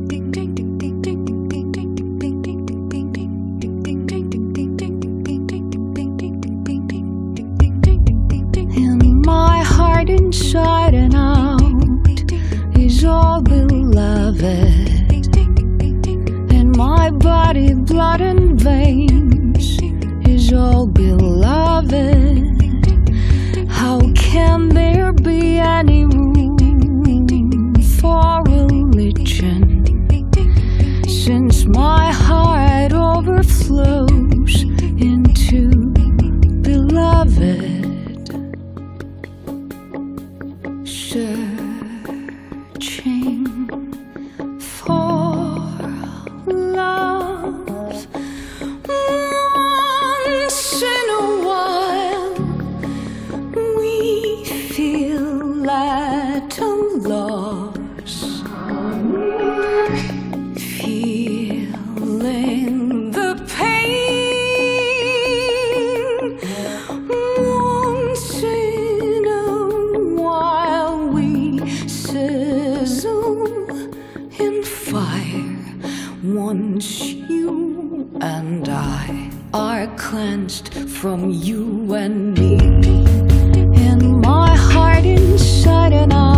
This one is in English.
In my heart, inside and out, is all beloved. In my body, blood and veins, is all beloved. How can there be any room for religion, since my heart overflows into beloved? Searching for love once in a while, we feel at a loss, feeling the pain. Once in a while we sizzle in fire. Once you and I are cleansed from you and me. In my heart, inside and out,